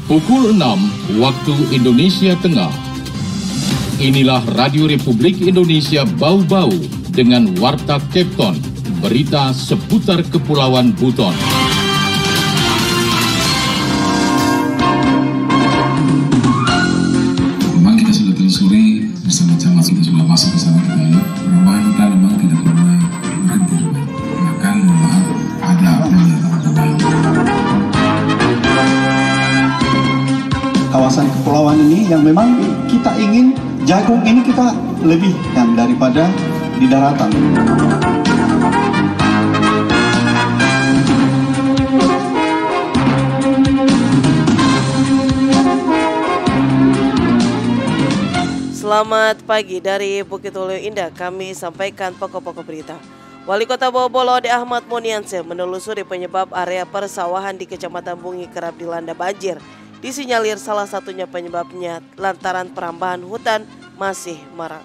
Pukul 6 waktu Indonesia Tengah. Inilah Radio Republik Indonesia Bau-Bau dengan Warta Kepton, berita seputar Kepulauan Buton. Memang kita sudah telusuri bersama-sama, kita sudah masuk ke sana, kita lihat perubahan kita memang tidak pernah berhenti. Bahkan memang ada apa-apa. Kawasan kepulauan ini yang memang kita ingin jagung ini kita lebihkan daripada di daratan. Selamat pagi dari Bukit Hulu Indah, kami sampaikan pokok-pokok berita. Wali Kota Bau-Bau Laude Ahmad Muniansyah menelusuri penyebab area persawahan di Kecamatan Bungi kerap dilanda banjir. Disinyalir salah satunya penyebabnya lantaran perambahan hutan masih marak.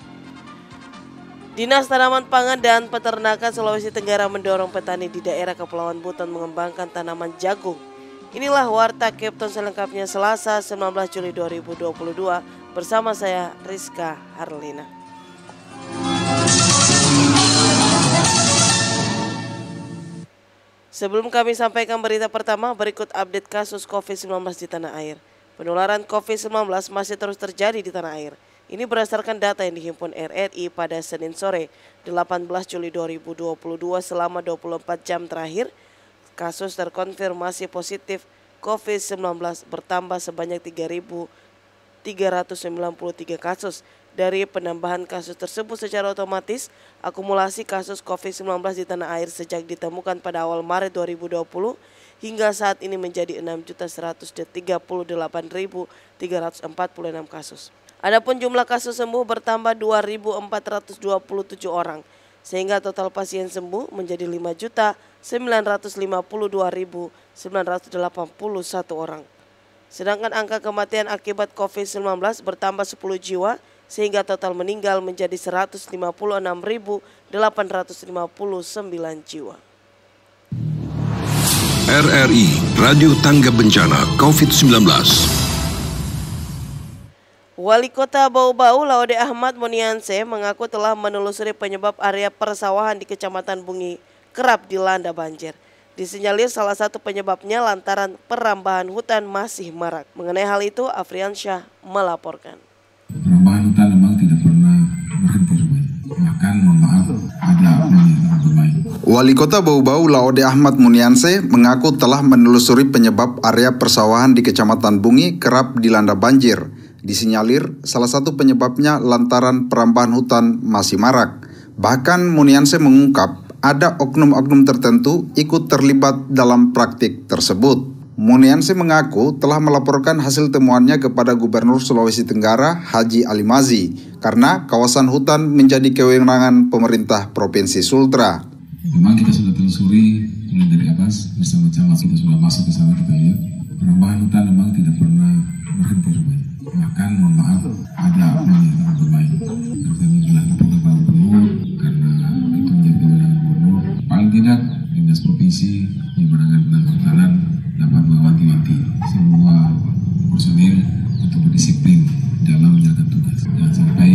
Dinas Tanaman Pangan dan Peternakan Sulawesi Tenggara mendorong petani di daerah Kepulauan Buton mengembangkan tanaman jagung. Inilah Warta Kepton selengkapnya Selasa 19 Juli 2022 bersama saya Rizka Harlina. Sebelum kami sampaikan berita pertama, berikut update kasus COVID-19 di tanah air. Penularan COVID-19 masih terus terjadi di tanah air. Ini berdasarkan data yang dihimpun RRI pada Senin sore, 18 Juli 2022 selama 24 jam terakhir. Kasus terkonfirmasi positif COVID-19 bertambah sebanyak 3.393 kasus. Dari penambahan kasus tersebut secara otomatis, akumulasi kasus COVID-19 di tanah air sejak ditemukan pada awal Maret 2020 hingga saat ini menjadi 6.138.346 kasus. Adapun jumlah kasus sembuh bertambah 2.427 orang, sehingga total pasien sembuh menjadi 5.952.981 orang. Sedangkan angka kematian akibat COVID-19 bertambah 10 jiwa, sehingga total meninggal menjadi 156.859 jiwa. RRI Radio Tangga Bencana COVID-19. Wali Kota Bau-Bau Laude Ahmad Muniansyah mengaku telah menelusuri penyebab area persawahan di Kecamatan Bungi kerap dilanda banjir. Disinyalir salah satu penyebabnya lantaran perambahan hutan masih marak. Mengenai hal itu, Afriansyah melaporkan. Perubahan hutan memang tidak pernah berhenti. Bahkan maaf ada apa-apa. Wali Kota Bau-Bau Laude Ahmad Muniansyah mengaku telah menelusuri penyebab area persawahan di Kecamatan Bungi kerap dilanda banjir. Disinyalir salah satu penyebabnya lantaran perambahan hutan masih marak. Bahkan Muniansyah mengungkap ada oknum-oknum tertentu ikut terlibat dalam praktik tersebut. Muniansyah mengaku telah melaporkan hasil temuannya kepada Gubernur Sulawesi Tenggara Haji Ali Mazi karena kawasan hutan menjadi kewenangan pemerintah Provinsi Sultra. Memang kita sudah telusuri mulai dari atas bersama-sama, kita sudah masuk ke sana, kita lihat perubahan hutan memang tidak pernah berhenti. Bahkan mohon maaf ada apa-apa. Kami juga laporkan kepada Gubernur karena itu menjadi kewenangan Gubernur. Paling tidak Dinas Provinsi yang berangkat dengan pertahanan dapat mewanti-wanti semua personil untuk berdisiplin dalam menjalankan tugas. Jangan sampai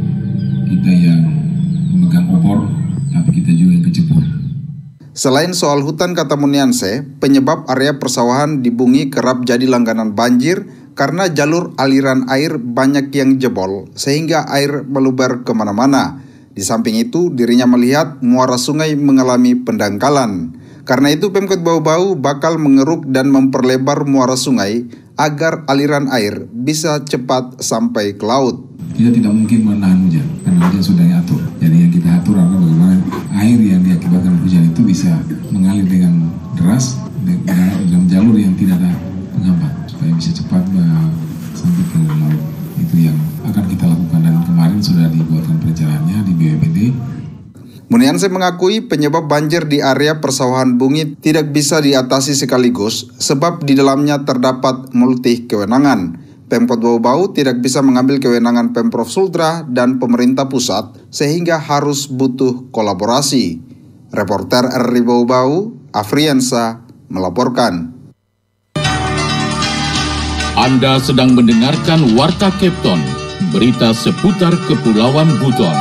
kita yang memegang obor, tapi kita juga yang kecebur. Selain soal hutan, kata Muniansyah, penyebab area persawahan di Bungi kerap jadi langganan banjir karena jalur aliran air banyak yang jebol sehingga air meluber kemana-mana. Di samping itu, dirinya melihat muara sungai mengalami pendangkalan. Karena itu Pemkot Bau-Bau bakal mengeruk dan memperlebar muara sungai agar aliran air bisa cepat sampai ke laut. Kita tidak mungkin menahan hujan karena hujan sudah diatur. Jadi yang kita atur adalah bagaimana air yang diakibatkan hujan itu bisa mengalir dengan deras dalam jalur yang tidak ada penghambat supaya bisa cepat sampai ke laut. Itu yang akan kita lakukan dan kemarin sudah dibuatkan perencanaannya di BPBD. Muniansyah mengakui penyebab banjir di area persawahan Bungi tidak bisa diatasi sekaligus sebab di dalamnya terdapat multi kewenangan. Pemkot Bau-Bau tidak bisa mengambil kewenangan Pemprov Sultra dan pemerintah pusat sehingga harus butuh kolaborasi. Reporter RRI Bau-Bau, Afriansyah melaporkan. Anda sedang mendengarkan Warta Kepton, berita seputar Kepulauan Buton.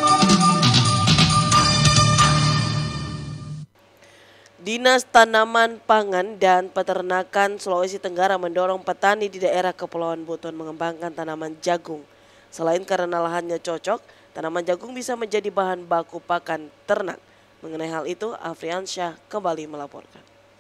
Dinas Tanaman Pangan dan Peternakan Sulawesi Tenggara mendorong petani di daerah Kepulauan Buton mengembangkan tanaman jagung. Selain karena lahannya cocok, tanaman jagung bisa menjadi bahan baku pakan ternak. Mengenai hal itu, Afriansyah kembali melaporkan.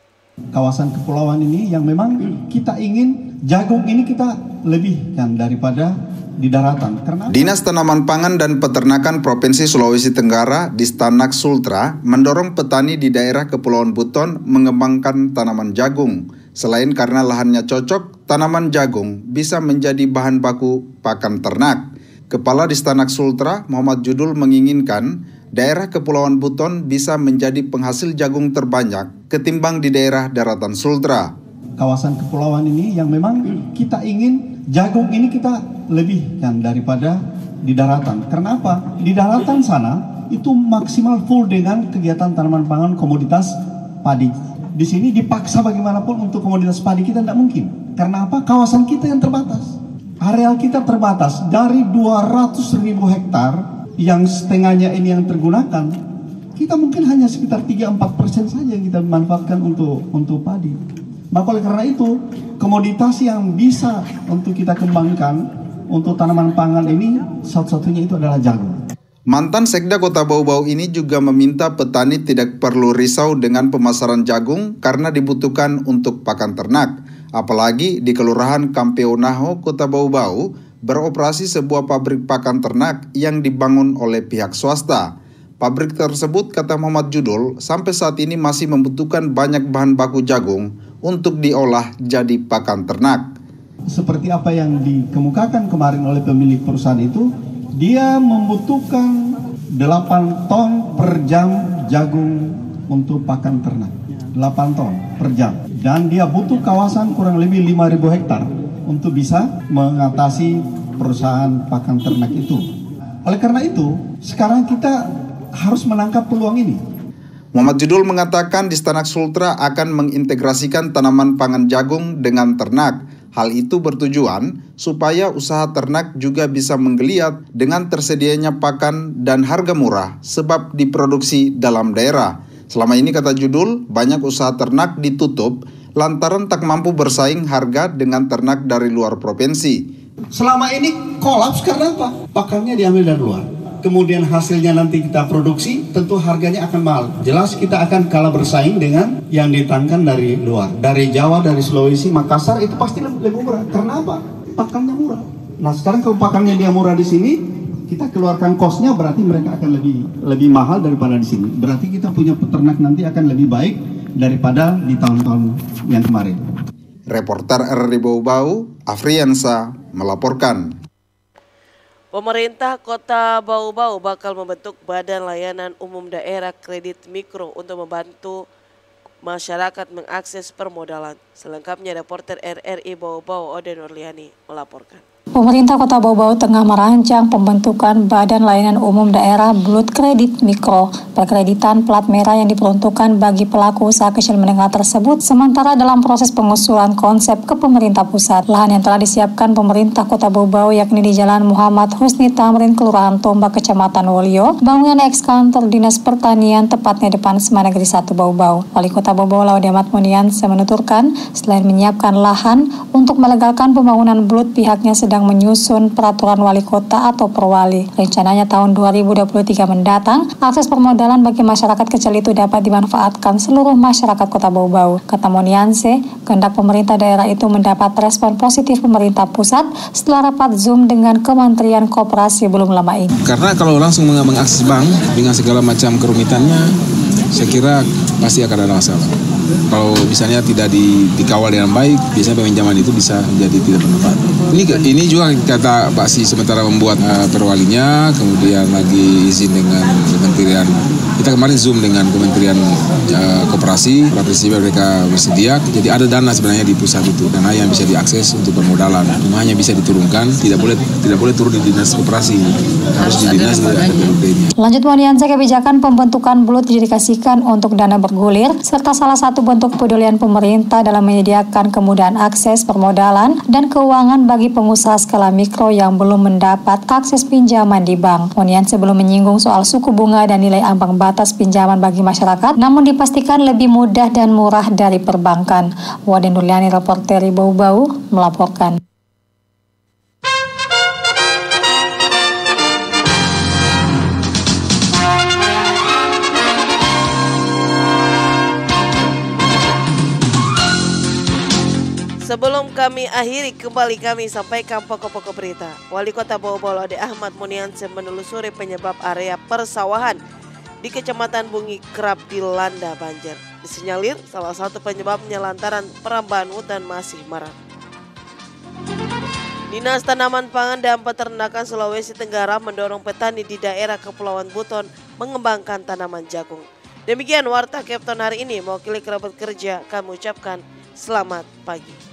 Kawasan kepulauan ini yang memang kita ingin jagung ini kita lebihkan daripada di daratan. Karena Dinas Tanaman Pangan dan Peternakan Provinsi Sulawesi Tenggara Distanak Sultra mendorong petani di daerah Kepulauan Buton mengembangkan tanaman jagung. Selain karena lahannya cocok, tanaman jagung bisa menjadi bahan baku pakan ternak. Kepala Distanak Sultra Muhammad Judul menginginkan daerah Kepulauan Buton bisa menjadi penghasil jagung terbanyak ketimbang di daerah daratan Sultra. kawasan kepulauan ini yang memang kita ingin jagung ini kita lebihkan daripada di daratan. Karena apa? Di daratan sana itu maksimal full dengan kegiatan tanaman pangan komoditas padi. Di sini dipaksa bagaimanapun untuk komoditas padi kita tidak mungkin. Karena apa? Kawasan kita yang terbatas. Areal kita terbatas. Dari 200.000 hektar yang setengahnya ini yang tergunakan, kita mungkin hanya sekitar 3-4% saja yang kita manfaatkan untuk padi. Maka oleh karena itu, komoditas yang bisa untuk kita kembangkan untuk tanaman pangan ini, satu-satunya itu adalah jagung. Mantan Sekda Kota Bau-Bau ini juga meminta petani tidak perlu risau dengan pemasaran jagung karena dibutuhkan untuk pakan ternak. Apalagi di Kelurahan Kampeonaho, Kota Bau-Bau, beroperasi sebuah pabrik pakan ternak yang dibangun oleh pihak swasta. Pabrik tersebut, kata Muhammad Judul, sampai saat ini masih membutuhkan banyak bahan baku jagung untuk diolah jadi pakan ternak. Seperti apa yang dikemukakan kemarin oleh pemilik perusahaan itu, dia membutuhkan 8 ton per jam jagung untuk pakan ternak. 8 ton per jam. Dan dia butuh kawasan kurang lebih 5.000 hektar untuk bisa mengatasi perusahaan pakan ternak itu. Oleh karena itu, sekarang kita harus menangkap peluang ini. Muhammad Judul mengatakan Distanak Sultra akan mengintegrasikan tanaman pangan jagung dengan ternak. Hal itu bertujuan supaya usaha ternak juga bisa menggeliat dengan tersedianya pakan dan harga murah sebab diproduksi dalam daerah. Selama ini, kata Judul, banyak usaha ternak ditutup lantaran tak mampu bersaing harga dengan ternak dari luar provinsi. Selama ini kolaps karena apa? Pakannya diambil dari luar. Kemudian hasilnya nanti kita produksi, tentu harganya akan mahal. Jelas kita akan kalah bersaing dengan yang ditangkan dari luar. Dari Jawa, dari Sulawesi, Makassar itu pasti lebih murah. Karena apa? Pakannya murah. Nah sekarang kalau pakannya dia murah di sini, kita keluarkan kosnya, berarti mereka akan lebih mahal daripada di sini. Berarti kita punya peternak nanti akan lebih baik daripada di tahun-tahun yang kemarin. Reporter RRI Bau-Bau, Afriansa, melaporkan. Pemerintah Kota Bau-Bau bakal membentuk Badan Layanan Umum Daerah Kredit Mikro untuk membantu masyarakat mengakses permodalan. Selengkapnya reporter RRI Bau-Bau Ode Nurliani melaporkan. Pemerintah Kota Bau-Bau tengah merancang pembentukan Badan Layanan Umum Daerah Blut Kredit Mikro, perkreditan plat merah yang diperuntukkan bagi pelaku usaha kecil menengah tersebut, sementara dalam proses pengusulan konsep ke pemerintah pusat. Lahan yang telah disiapkan pemerintah Kota Bau-Bau yakni di Jalan Muhammad Husni Tamrin, Kelurahan Tombak, Kecamatan Wolio, bangunan eks-kantor Dinas Pertanian, tepatnya depan SMA Negeri 1 Bau-Bau. Wali Kota Bau-Bau Laude Ahmad Muniansyah menuturkan, selain menyiapkan lahan untuk melegalkan pembangunan blut, pihaknya sedang menyusun peraturan wali kota atau perwali. Rencananya tahun 2023 mendatang, akses permodalan bagi masyarakat kecil itu dapat dimanfaatkan seluruh masyarakat Kota Bau-Bau. Kata Muniansyah, kehendak pemerintah daerah itu mendapat respon positif pemerintah pusat setelah rapat Zoom dengan Kementerian Koperasi belum lama ini. Karena kalau langsung mengakses bank dengan segala macam kerumitannya, saya kira pasti akan ada masalah. Kalau misalnya tidak dikawal dengan baik, biasanya peminjaman itu bisa menjadi tidak bermanfaat. Ini juga kata Pak Si sementara membuat perwalinya, kemudian lagi izin dengan Kementerian. Kita kemarin Zoom dengan Kementerian Koperasi, pada prinsipnya mereka bersedia. Jadi ada dana sebenarnya di pusat itu, dana yang bisa diakses untuk permodalan. Hanya bisa diturunkan, tidak boleh turun di dinas koperasi, harus di dinas ada BUD-nya. Lanjut Muniansyah, kebijakan pembentukan blut didedikasikan untuk dana bergulir serta salah satu satu bentuk kepedulian pemerintah dalam menyediakan kemudahan akses permodalan dan keuangan bagi pengusaha skala mikro yang belum mendapat akses pinjaman di bank. Munianse belum menyinggung soal suku bunga dan nilai ambang batas pinjaman bagi masyarakat, namun dipastikan lebih mudah dan murah dari perbankan. Waden Nurliani, reporter Bau-Bau, melaporkan. Sebelum kami akhiri, kembali kami sampaikan pokok-pokok berita. Wali Kota Bau-Bau Laode Ahmad Munianse menelusuri penyebab area persawahan di Kecamatan Bungi kerap dilanda banjir. Disinyalir salah satu penyebabnya lantaran perambahan hutan masih marak. Dinas Tanaman Pangan dan Peternakan Sulawesi Tenggara mendorong petani di daerah Kepulauan Buton mengembangkan tanaman jagung. Demikian Warta Kepton hari ini. Mewakili kerabat kerja, kami ucapkan selamat pagi.